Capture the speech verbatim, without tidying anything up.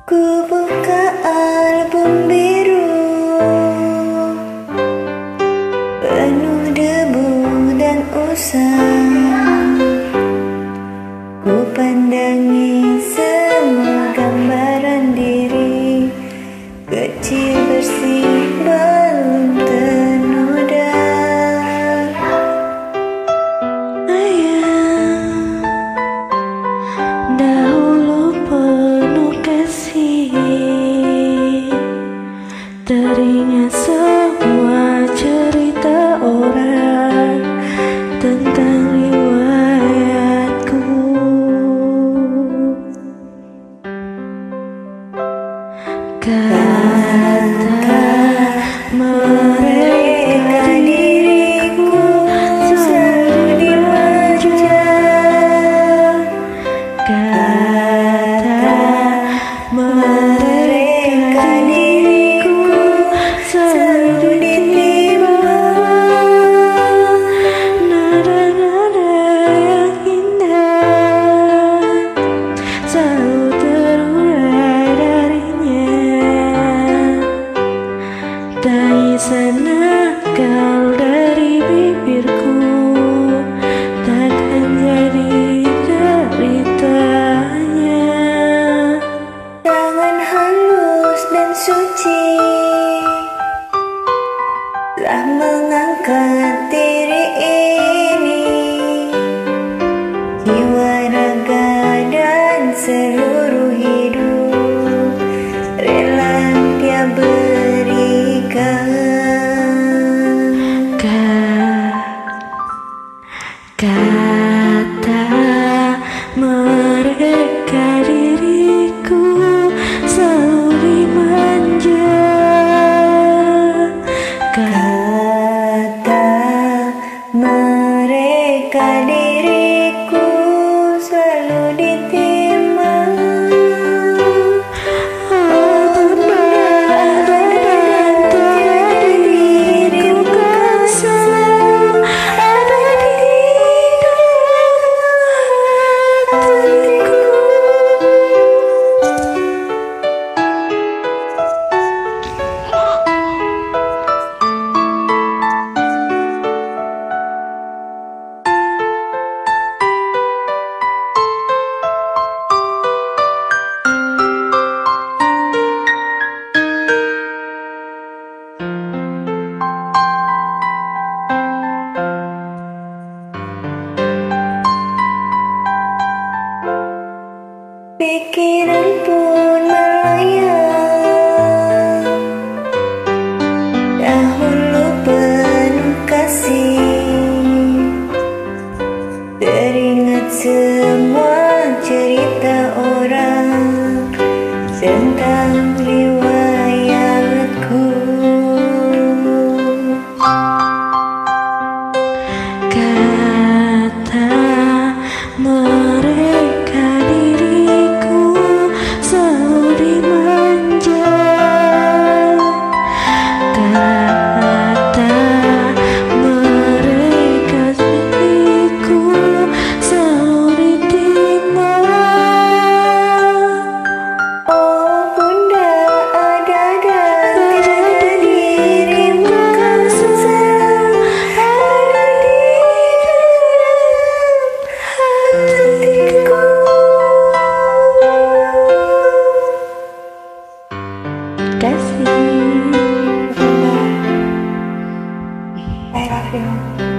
Ku buka album biru penuh debu dan usang. Ku pandangi semua gambaran diri kecil bersih belum ternoda. Ayah, dahulu penuh kasih, teringat semua cerita orang tentang riwayatku. Kata mereka diriku selalu dimanja. Kata mereka diriku selalu ditimpa nada-nada yang indah, selalu terurai darinya. Taisan nakal dari bibirku takkan jadi deritanya. Tangan halus dan suci telah mengangkat diri ini, jiwa, raga, dan seluruh hidup rela dia berikan. Kata mereka diriku selalu dimanja. Kata mereka diriku selalu ditimbang. Oh, bunda, ada dan tiada dirimu kan selalu ada di hatiku. Pikiran pun melayang, dahulu penuh kasih, teringat semua cerita orang tentang riwayatku. Kata mereka diriku selalu dimanja. Kata mereka diriku selalu ditimpa. Oh bunda, ada dan tiada dirimu kan selalu ada di hatiku. Kasih, I love you.